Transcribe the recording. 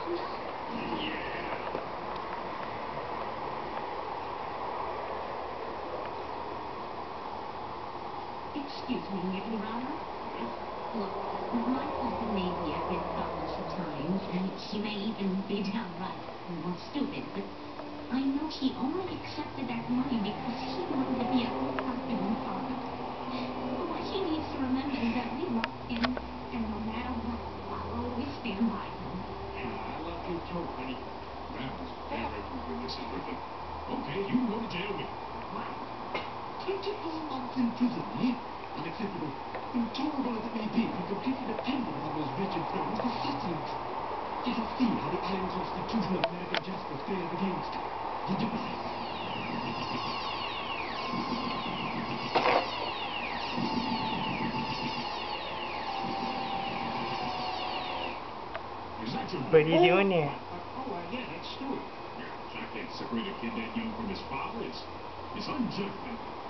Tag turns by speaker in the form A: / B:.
A: Excuse me, Your Honor. Look, my fault may be a bit thoughtless at times, and she may even be downright stupid, but I know she only accepted that money because he wanted to be a good husband and father. But she needs to remember that we love him, and no matter what, I'll always stand by him.
B: Yeah, I love you too, honey. That was very terrific. Okay, you can go to jail with me.
A: What?
B: 24 months in prison, eh? Unacceptable. Intolerable as it may be, he completely dependent on those wretched firms for sustenance. Let us see how the iron constitution of American justice fares against the divine. Is that your
C: What are you doing there?
B: yeah, that's Stuart. Yeah, I can't separate a kid that young from his father. It's unjust.